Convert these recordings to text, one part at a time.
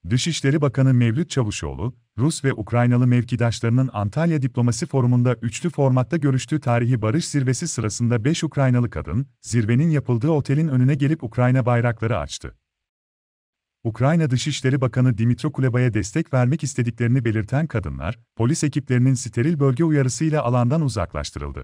Dışişleri Bakanı Mevlüt Çavuşoğlu, Rus ve Ukraynalı mevkidaşlarının Antalya Diplomasi Forumu'nda üçlü formatta görüştüğü tarihi barış zirvesi sırasında 5 Ukraynalı kadın, zirvenin yapıldığı otelin önüne gelip Ukrayna bayrakları açtı. Ukrayna Dışişleri Bakanı Dmytro Kuleba'ya destek vermek istediklerini belirten kadınlar, polis ekiplerinin steril bölge uyarısıyla alandan uzaklaştırıldı.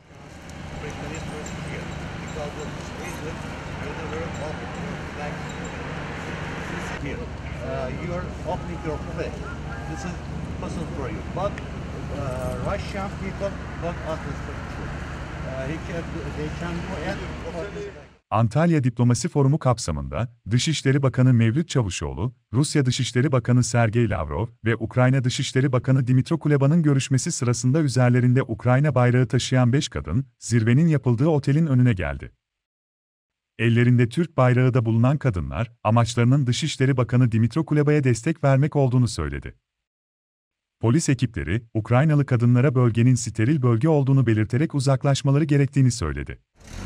You are opening your plate. This is personal for you. But Russian people don't understand. They can go and Antalya Diplomasi Forumu kapsamında, Dışişleri Bakanı Mevlüt Çavuşoğlu, Rusya Dışişleri Bakanı Sergey Lavrov ve Ukrayna Dışişleri Bakanı Dmytro Kuleba'nın görüşmesi sırasında üzerlerinde Ukrayna bayrağı taşıyan 5 kadın, zirvenin yapıldığı otelin önüne geldi. Ellerinde Türk bayrağı da bulunan kadınlar, amaçlarının Dışişleri Bakanı Dmytro Kuleba'ya destek vermek olduğunu söyledi. Polis ekipleri, Ukraynalı kadınlara bölgenin steril bölge olduğunu belirterek uzaklaşmaları gerektiğini söyledi.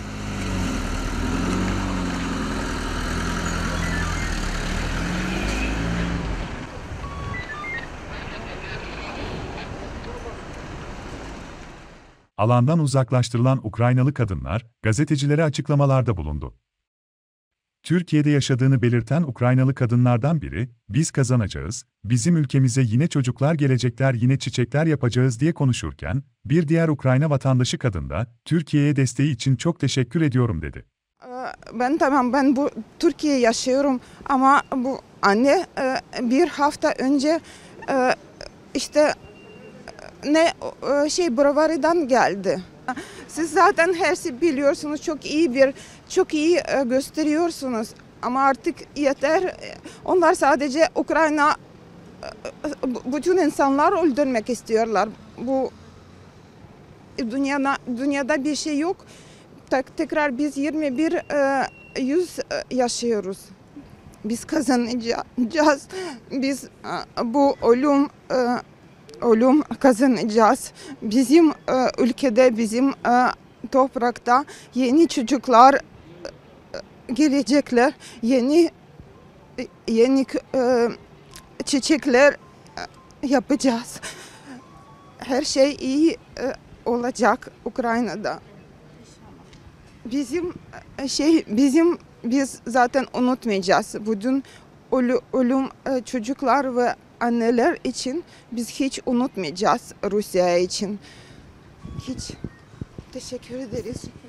Alandan uzaklaştırılan Ukraynalı kadınlar, gazetecilere açıklamalarda bulundu. Türkiye'de yaşadığını belirten Ukraynalı kadınlardan biri, "Biz kazanacağız, bizim ülkemize yine çocuklar gelecekler, yine çiçekler yapacağız" diye konuşurken, bir diğer Ukrayna vatandaşı kadın da, "Türkiye'ye desteği için çok teşekkür ediyorum" dedi. Ben bu Türkiye yaşıyorum ama bu anne bir hafta önce işte Brovari'den geldi. Siz zaten her şeyi biliyorsunuz, çok iyi gösteriyorsunuz ama artık yeter. Onlar sadece Ukrayna, bütün insanlar öldürmek istiyorlar. Bu dünyada bir şey yok. Tekrar biz 21 yaşıyoruz. Biz kazanacağız. Biz bu ölüm kazanacağız. Bizim ülkede, bizim toprakta yeni çocuklar gelecekler. Yeni çiçekler yapacağız. Her şey iyi olacak Ukrayna'da. Biz zaten unutmayacağız. Bütün ölüm çocuklar ve anneler için biz hiç unutmayacağız Rusya için. Hiç. Teşekkür ederiz.